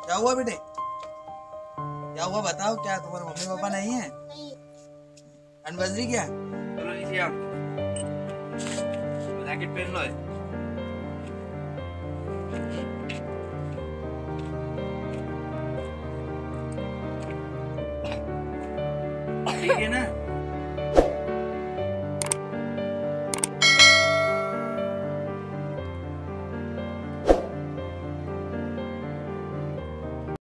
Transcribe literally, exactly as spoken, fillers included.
क्या हुआ बेटे? क्या हुआ बताओ, क्या तुम्हारे मम्मी पापा नहीं है? एनिवर्सरी क्या? चलो नीचे आओ, जैकेट पहन लो। ठीक है ना?